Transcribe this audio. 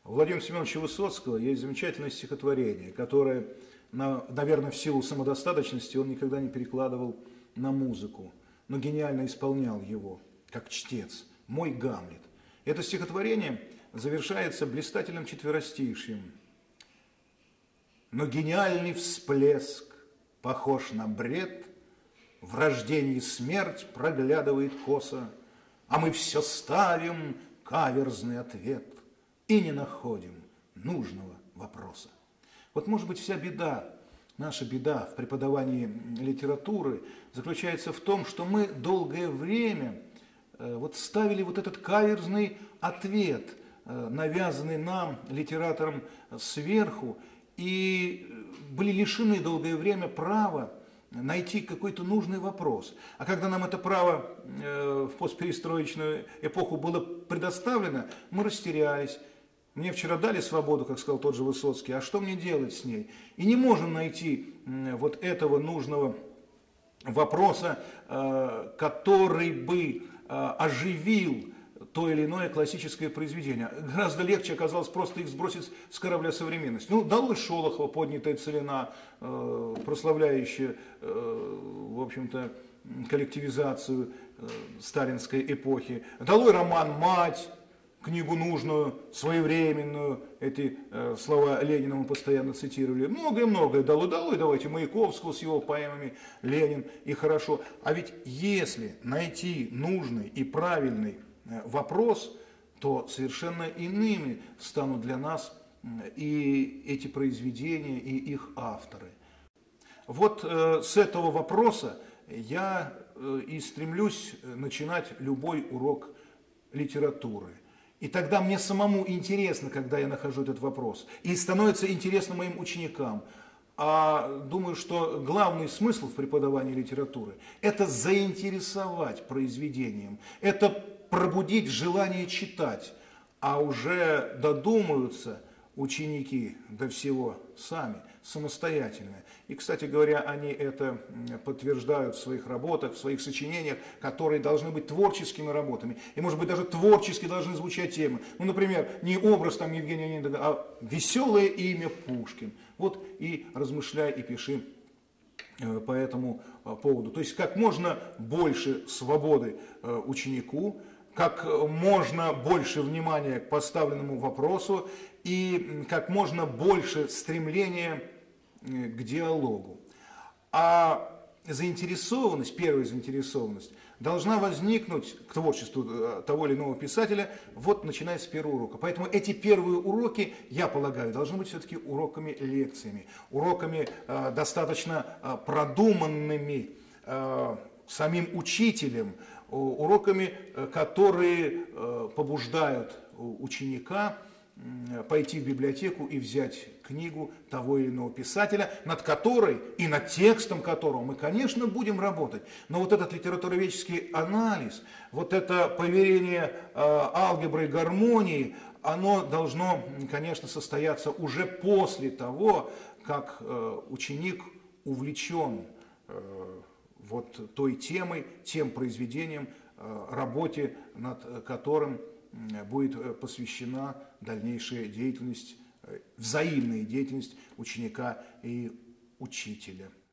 У Владимира Семеновича Высоцкого есть замечательное стихотворение, которое, наверное, в силу самодостаточности он никогда не перекладывал на музыку, но гениально исполнял его, как чтец, «Мой Гамлет». Это стихотворение завершается блистательным четверостишьем. Но гениальный всплеск похож на бред, в рождении смерть проглядывает косо, а мы все ставим каверзный ответ и не находим нужного вопроса. Вот, может быть, вся беда, наша беда в преподавании литературы заключается в том, что мы долгое время ставили вот этот каверзный ответ, навязанный нам, литераторам, сверху, и были лишены долгое время права найти какой-то нужный вопрос. А когда нам это право в постперестроечную эпоху было предоставлено, мы растерялись. Мне вчера дали свободу, как сказал тот же Высоцкий, а что мне делать с ней? И не можем найти вот этого нужного вопроса, который бы оживил то или иное классическое произведение. Гораздо легче оказалось просто их сбросить с корабля современности. Далось Шолохова, поднятая целина, прославляющая, в общем-то, коллективизацию сталинской эпохи. Долой роман «Мать», книгу нужную, своевременную, эти слова Ленина мы постоянно цитировали. Многое-многое долой, давайте Маяковского с его поэмами «Ленин» и хорошо. А ведь если найти нужный и правильный вопрос, то совершенно иными станут для нас и эти произведения, и их авторы. Вот с этого вопроса я и стремлюсь начинать любой урок литературы. И тогда мне самому интересно, когда я нахожу этот вопрос. И становится интересно моим ученикам. А думаю, что главный смысл в преподавании литературы – это заинтересовать произведением, это пробудить желание читать, а уже додумаются ученики до всего сами, самостоятельно. И, кстати говоря, они это подтверждают в своих работах, в своих сочинениях, которые должны быть творческими работами. И, может быть, даже творчески должны звучать темы. Например, не образ там Евгения Онегина, а веселое имя Пушкин. Вот и размышляй, и пиши по этому поводу. То есть, как можно больше свободы ученику, как можно больше внимания к поставленному вопросу и как можно больше стремления к диалогу. А заинтересованность, первая заинтересованность, должна возникнуть к творчеству того или иного писателя, вот начиная с первого урока. Поэтому эти первые уроки, я полагаю, должны быть все-таки уроками, лекциями, уроками достаточно продуманными самим учителем, уроками, которые побуждают ученика пойти в библиотеку и взять книгу того или иного писателя, над которой и над текстом которого мы, конечно, будем работать. Но вот этот литературоведческий анализ, вот это поверение алгебры и гармонии, оно должно, конечно, состояться уже после того, как ученик увлечен вот той темой, тем произведением, работе, над которым будет посвящена дальнейшая деятельность, взаимная деятельность ученика и учителя.